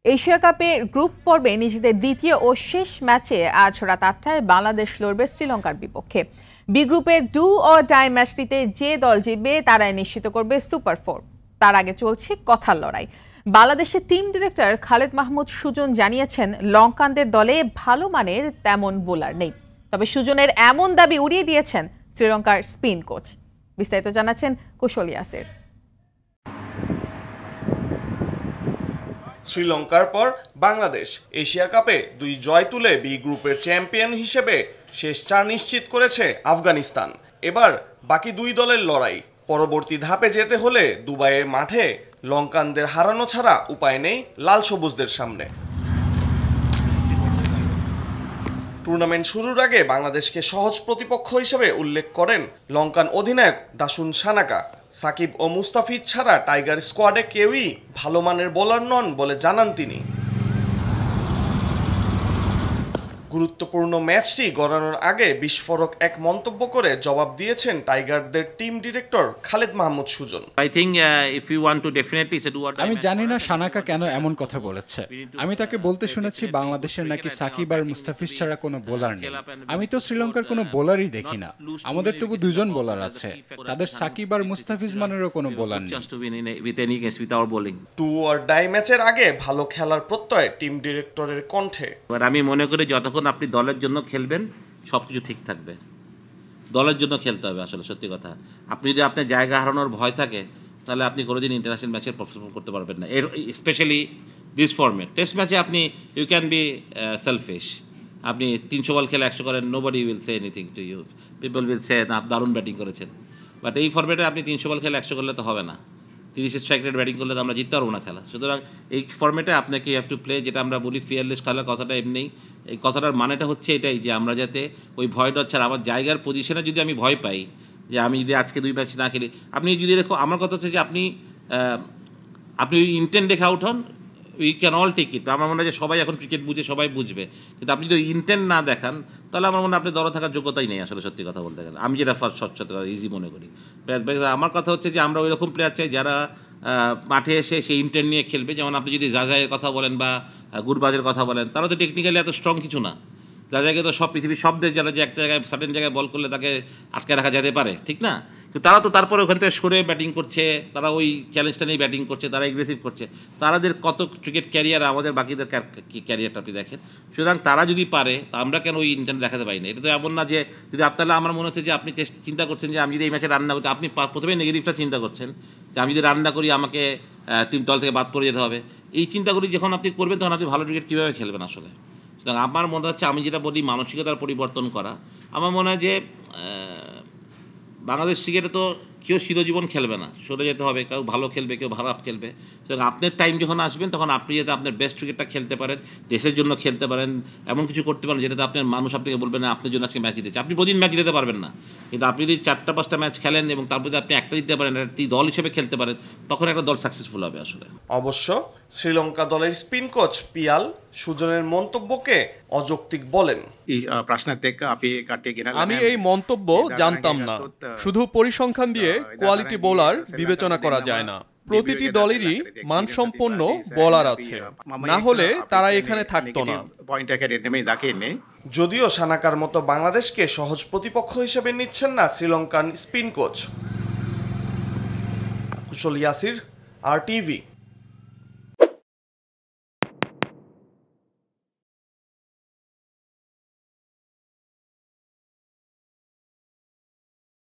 Asia কাপে group পর্বে নিজেদের দ্বিতীয় ও শেষ ম্যাচে আজ রাত ৮টায় বাংলাদেশ লড়বে শ্রীলঙ্কার বিপক্ষে। বি গ্রুপের ডু অর ডাই ম্যাচটিতে যে দল জিতবে তারাই নিশ্চিত করবে সুপার ফোর। তার আগে চলছে কথার লড়াই। বাংলাদেশের টিম ডিরেক্টর খালেদ মাহমুদ সুজন জানিয়েছেন, লঙ্কানদের দলে ভালো মানের তেমন বোলার নেই। তবে সুজনের এমন দাবি উড়িয়ে দিয়েছেন শ্রীলঙ্কার স্পিন কোচ। বিস্তারিত জানাচ্ছেন কুশল ইয়াসির। শ্রীলঙ্কার পর বাংলাদেশ এশিয়া কাপে 2 জয় তুলে বি গ্রুপের চ্যাম্পিয়ন হিসেবে শেষ 4 নিশ্চিত করেছে আফগানিস্তান। এবার বাকি 2 দলের লড়াই। পরবর্তী ধাপে যেতে হলে দুবাইয়ের মাঠে লঙ্কানদের হারানো ছাড়া উপায় নেই লাল সবুজদের সামনে। টুর্নামেন্ট শুরুর আগে বাংলাদেশকে সহজ প্রতিপক্ষ হিসেবে উল্লেখ করেন লঙ্কান অধিনায়ক দাসুন সানাকা। সাকিব ও মুস্তাফিজ ছাড়া টাইগার স্কোয়াডে কেউই ভালো মানের বোলার নন বলে জানান তিনি। গুরুত্বপূর্ণ ম্যাচটি গড়ানোর আগে বিস্ফোরক এক মন্তব্য করে জবাব দিয়েছেন টাইগারদের টিম ডিরেক্টর খালেদ মাহমুদ সুজন। আমি জানি না সানাকা কেন এমন কথা বলেছে। আমি তাকে বলতে শুনেছি বাংলাদেশের নাকি সাকিব আর মুস্তাফিজ ছাড়া কোনো বোলার নেই। আমি তো শ্রীলঙ্কার কোনো বোলারই দেখি না। আমাদের তবু 2 জন বোলার আছে, তাদের সাকিব আর মুস্তাফিজ মানেরও কোনো বোলার নেই। টু অর ডাই ম্যাচের আগে ভালো খেলার প্রত্যয় টিম ডিরেক্টরের কণ্ঠে। আমি মনে করি যতক্ষণ আপনি দলের জন্য খেলবেন সবকিছু ঠিক থাকবে। দলের জন্য খেলতে হবে আসলে, সত্যি কথা। আপনি যদি আপনার জায়গা হারানোর ভয় থাকে তাহলে আপনি কোনোদিন ইন্টারন্যাশনাল ম্যাচে পারফর্ম করতে পারবেন না। Specially this format. টেস্ট ম্যাচে আপনি ইউ ক্যান বি সেলফিশ। আপনি 300 বল খেলে 100 করেন, nobody will say anything to you. People will say না দারুণ ব্যাটিং করেছেন। বাট এই ফর্মেটে আপনি 300 বল খেলে 100 করলে তো হবে না। 30 স্ট্রাইক রেট ব্যাটিং করলে তো আমরা জিততে পারবো না খেলা। সুতরাং এই ফর্মেটে আপনাকে ইউ হ্যাভ টু প্লে, যেটা আমরা বলি ফিয়ারলেস খেলার কথাটা এমনি। এই কথাটার মানেটা হচ্ছে এটাই যে আমরা যাতে ওই ভয়টা ছাড়া আমার জায়গার পজিশনে যদি আমি ভয় পাই যে আমি যদি আজকে 2 ম্যাচ না খেলি, আপনি যদি দেখো আমার কথা হচ্ছে যে আপনি ওই ইন্টেন্ট দেখে আউট হন, we can all take it. আমার মনে হয় যে সবাই এখন ক্রিকেট বুঝে, সবাই বুঝবে। কিন্তু আপনি যদি ইন্টেন্ট না দেখান তাহলে আমার মনে হয় আপনি দলে থাকার যোগ্যতাই নেই আসলে, সত্যি কথা বলতে গেলে। আমি যেটা স্বচ্ছতা ইজি মনে করি। আমার কথা হচ্ছে যে আমরা ওই রকম প্লেয়ার চাই যারা মাঠে এসে সেই ইন্টেন্ট নিয়ে খেলবে। যেমন আপনি যদি জাজাইয়ের কথা বলেন বা গুরবাজের কথা বলেন, তারা তো টেকনিক্যালি এত স্ট্রং কিছু না। জাজাইকে তো সব পৃথিবীর সব দেশ জানে যে একটা জায়গায় সার্টেন জায়গায় বল করলে তাকে আটকে রাখা যেতে পারে, ঠিক না? তো তারা তো তারপরে ওখান থেকে সরে ব্যাটিং করছে, তারা ওই চ্যালেঞ্জটা নিয়ে ব্যাটিং করছে, তারা এগ্রেসিভ করছে। তাদের কত ক্রিকেট ক্যারিয়ার, আমাদের বাকিদের ক্যারিয়ারটা আপনি দেখেন। সুতরাং তারা যদি পারে তা আমরা কেন ওই ইন্টারনেট দেখাতে পারি না? এটা তো এমন না যে যদি আপনারা, আমার মনে হচ্ছে যে আপনি চিন্তা করছেন যে আমি যদি এই ম্যাচে রান্না করতে, আপনি প্রথমে নেগেটিভটা চিন্তা করছেন যে আমি যদি রান্না করি আমাকে টিম দল থেকে বাদ পড়ে যেতে হবে। এই চিন্তাগুলি যখন আপনি করবেন তখন আপনি ভালো ক্রিকেট কীভাবে খেলবেন আসলে। সুতরাং আমার মনে হচ্ছে, আমি যেটা বলি মানসিকতার পরিবর্তন করা। আমার মনে হয় যে বাংলাদেশ ক্রিকেটে তো কেউ চিরজীবন খেলবে না, সরে যেতে হবে। কেউ ভালো খেলবে, কেউ খারাপ খেলবে। সুতরাং আপনার টাইম যখন আসবেন তখন আপনি যাতে আপনার বেস্ট ক্রিকেটটা খেলতে পারেন, দেশের জন্য খেলতে পারেন, এমন কিছু করতে পারেন যেটাতে আপনার মানুষ আপনাকে বলবেন না আপনার জন্য আজকে ম্যাচ জিতেছে। আপনি প্রতিদিন ম্যাচ জিতে পারবেন না, কিন্তু আপনি যদি 4-5টা ম্যাচ খেলেন এবং তারপর যদি আপনি একটা জিততে পারেন, একটি দল হিসেবে খেলতে পারেন, তখন একটা দল সাকসেসফুল হবে আসলে। অবশ্য শ্রীলঙ্কা দলের স্পিন কোচ পিয়াল সুজনের মন্তব্যকে অযৌক্তিক বলেন। আমি এই মন্তব্য জানতাম না। শুধু পরিসংখ্যান দিয়ে কোয়ালিটি বোলার বিবেচনা করা যায় না। প্রতিটি দলেরই মানসম্পন্ন বোলার আছে, না হলে তারা এখানে থাকতো না। যদিও সানাকার মতো বাংলাদেশকে সহজ প্রতিপক্ষ হিসেবে নিচ্ছেন না Sri Lankan spin coach. Kushal Yasir, RTV।